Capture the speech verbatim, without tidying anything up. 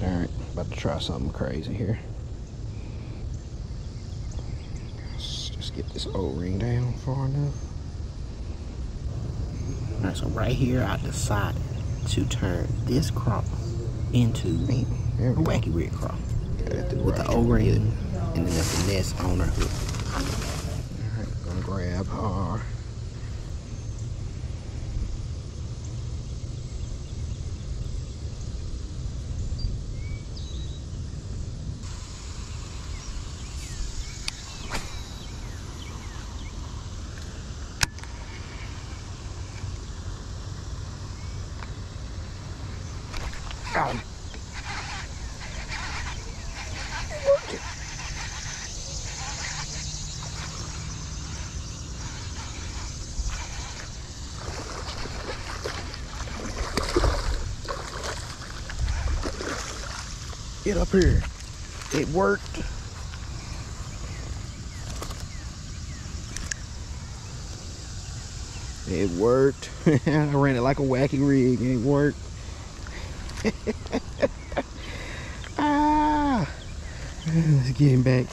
Alright, about to try something crazy here. Let's just get this O-ring down far enough. Alright, so right here I decided to turn this craw into a wacky red craw with the O-ring, and then the finesse on her hook. Alright, gonna grab our Oh. Get up here. It worked. It worked. I ran it like a wacky rig and it worked. Ah, let's get him back.